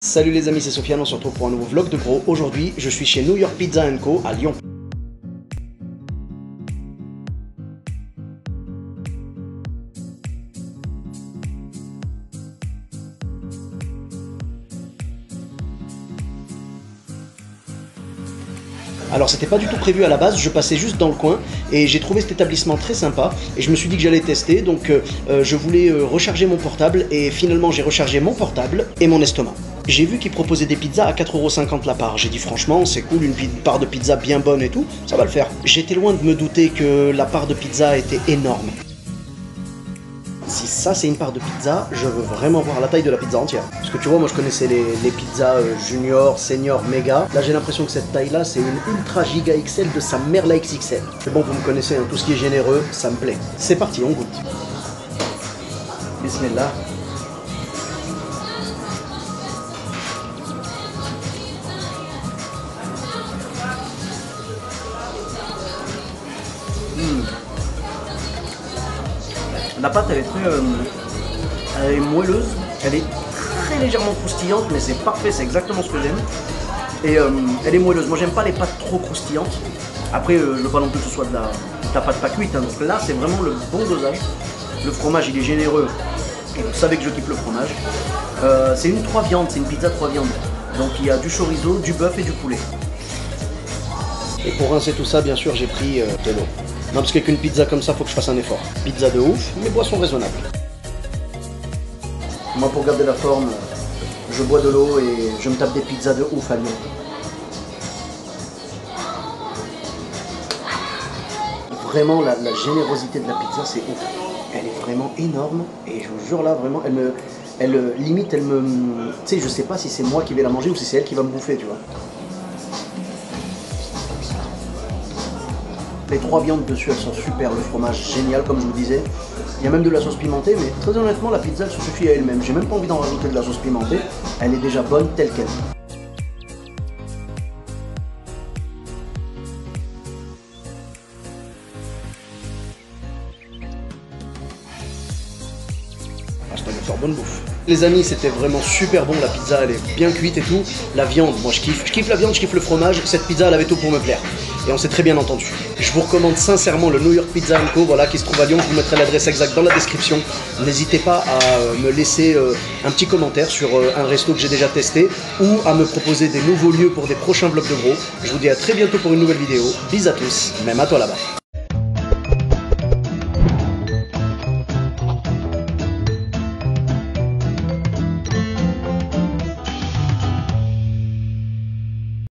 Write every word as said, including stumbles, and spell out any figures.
Salut les amis, c'est Sofiane, on se retrouve pour un nouveau vlog de gros. Aujourd'hui, je suis chez New York Pizza and Co à Lyon. Alors c'était pas du tout prévu à la base, je passais juste dans le coin et j'ai trouvé cet établissement très sympa et je me suis dit que j'allais tester, donc euh, je voulais euh, recharger mon portable et finalement j'ai rechargé mon portable et mon estomac. J'ai vu qu'ils proposaient des pizzas à quatre euros cinquante la part, j'ai dit franchement c'est cool, une part de pizza bien bonne et tout, ça va le faire. J'étais loin de me douter que la part de pizza était énorme. Si ça c'est une part de pizza, je veux vraiment voir la taille de la pizza entière. Parce que tu vois, moi je connaissais les, les pizzas euh, junior, senior, méga. Là j'ai l'impression que cette taille là c'est une ultra giga X L de sa mère la X X L. Mais bon, vous me connaissez, hein, tout ce qui est généreux, ça me plaît. C'est parti, on goûte. Bismillah. Mmh. La pâte elle est très euh, elle est moelleuse, elle est très légèrement croustillante, mais c'est parfait, c'est exactement ce que j'aime. Et euh, elle est moelleuse, moi j'aime pas les pâtes trop croustillantes. Après euh, je veux pas non plus que ce soit de la, de la pâte pas cuite, hein. Donc là c'est vraiment le bon dosage. Le fromage il est généreux, et vous savez que je kiffe le fromage. Euh, c'est une trois viandes, c'est une pizza trois viandes. Donc il y a du chorizo, du bœuf et du poulet. Et pour rincer tout ça, bien sûr j'ai pris euh, de l'eau. Non, parce qu'avec une pizza comme ça, faut que je fasse un effort. Pizza de ouf, mais boisson raisonnable. Moi, pour garder la forme, je bois de l'eau et je me tape des pizzas de ouf à Lyon. Vraiment, la, la générosité de la pizza, c'est ouf. Elle est vraiment énorme et je vous jure là, vraiment, elle me... Elle, limite, elle me... Tu sais, je sais pas si c'est moi qui vais la manger ou si c'est elle qui va me bouffer, tu vois. Les trois viandes dessus, elles sont super, le fromage génial comme je vous disais. Il y a même de la sauce pimentée, mais très honnêtement, la pizza elle se suffit à elle-même. J'ai même pas envie d'en rajouter de la sauce pimentée, elle est déjà bonne telle qu'elle. Ah, c'est une fort bonne bouffe. Les amis, c'était vraiment super bon, la pizza elle est bien cuite et tout. La viande, moi je kiffe, je kiffe la viande, je kiffe le fromage, cette pizza elle avait tout pour me plaire. Et on s'est très bien entendu. Je vous recommande sincèrement le New York Pizza and Co, voilà, qui se trouve à Lyon, je vous mettrai l'adresse exacte dans la description. N'hésitez pas à me laisser euh, un petit commentaire sur euh, un resto que j'ai déjà testé ou à me proposer des nouveaux lieux pour des prochains vlogs de gros. Je vous dis à très bientôt pour une nouvelle vidéo. Bis à tous, même à toi là-bas.